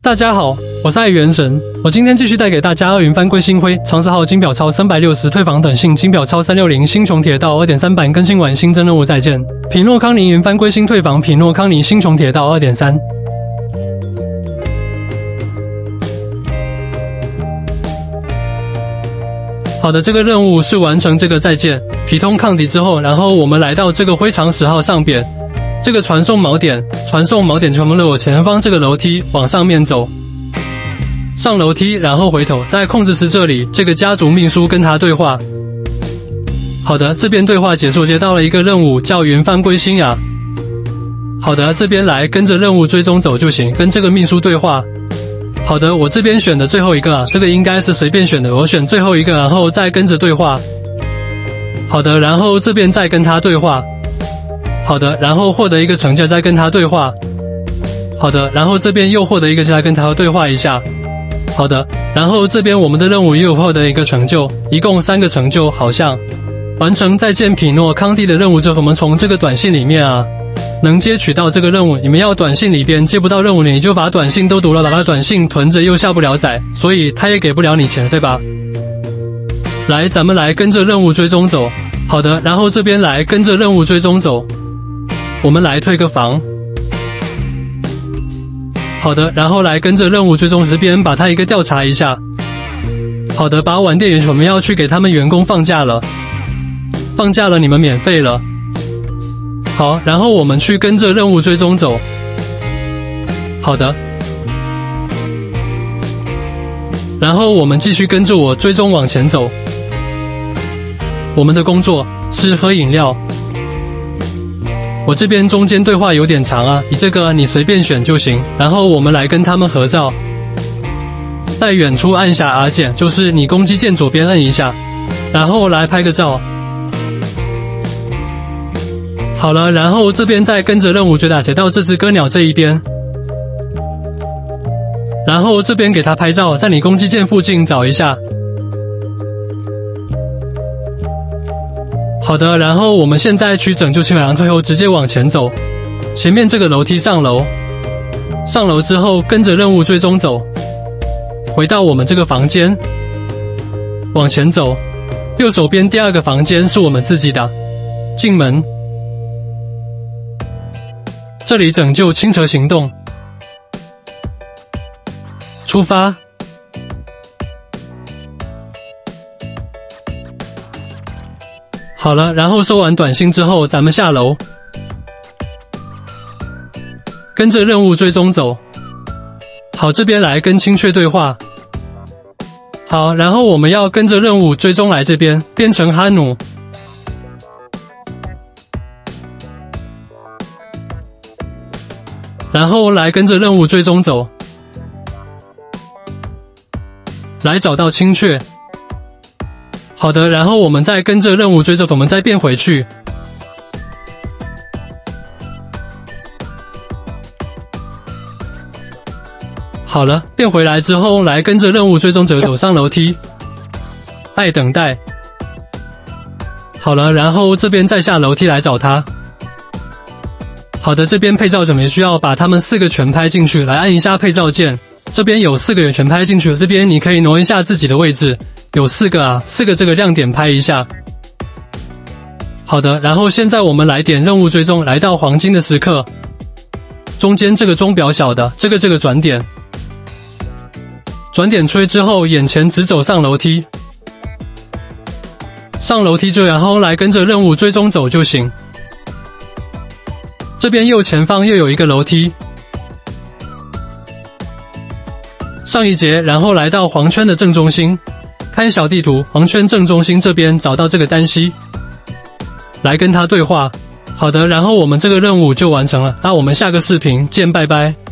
大家好，我是爱元神，我今天继续带给大家二云翻归星辉长4号金表超360退房短信金表超360星穹铁道 2.3 版更新完新增任务再见。匹诺康尼云翻归星退房匹诺康尼星穹铁道 2.3。好的，这个任务是完成这个再见皮通抗敌之后，然后我们来到这个灰长10号上边。 这个传送锚点全部在我前方这个楼梯往上面走，上楼梯，然后回头，在控制室这里，这个家族秘书跟他对话。好的，这边对话结束，接到了一个任务，叫云帆归星呀。好的，这边来跟着任务追踪走就行，跟这个秘书对话。好的，我这边选的最后一个啊，这个应该是随便选的，我选最后一个，然后再跟着对话。好的，然后这边再跟他对话。 好的，然后获得一个成就，再跟他对话。好的，然后这边又获得一个，再跟他对话一下。好的，然后这边我们的任务又获得一个成就，一共3个成就，好像完成再见匹诺康帝的任务之后，我们从这个短信里面啊，能接取到这个任务。你们要短信里边接不到任务，你就把短信都读了，把短信囤着又下不了载，所以他也给不了你钱，对吧？来，咱们来跟着任务追踪走。好的，然后这边来跟着任务追踪走。 我们来退个房，好的，然后来跟着任务追踪这边把它一个调查一下。好的，把晚店员我们要去给他们员工放假了，放假了你们免费了。好，然后我们去跟着任务追踪走。好的，然后我们继续跟着我追踪往前走。我们的工作是喝饮料。 我这边中间对话有点长啊，你这个你随便选就行。然后我们来跟他们合照，在远处按下 R 键，就是你攻击键左边按一下，然后来拍个照。好了，然后这边再跟着任务追打，到这只歌鸟这一边，然后这边给他拍照，在你攻击键附近找一下。 好的，然后我们现在去拯救青然最后直接往前走，前面这个楼梯上楼，上楼之后跟着任务追踪走，回到我们这个房间，往前走，右手边第2个房间是我们自己的，进门，这里拯救清澈行动，出发。 好了，然后收完短信之后，咱们下楼，跟着任务追踪走。好，这边来跟青雀对话。好，然后我们要跟着任务追踪来这边，变成哈努。然后来跟着任务追踪走，来找到青雀。 好的，然后我们再跟着任务追着，我们再变回去。好了，变回来之后，来跟着任务追踪者走上楼梯，爱等待。好了，然后这边再下楼梯来找他。好的，这边配照准备需要把他们4个全拍进去，来按一下配照键。这边有4个人全拍进去，这边你可以挪一下自己的位置。 有4个啊，4个这个亮点拍一下。好的，然后现在我们来点任务追踪，来到黄金的时刻，中间这个钟表小的，这个转点，转点吹之后，眼前直走上楼梯，上楼梯就然后来跟着任务追踪走就行。这边右前方又有一个楼梯，上一节，然后来到黄圈的正中心。 开小地图，黄圈正中心这边找到这个丹西，来跟他对话。好的，然后我们这个任务就完成了。那我们下个视频见，拜拜。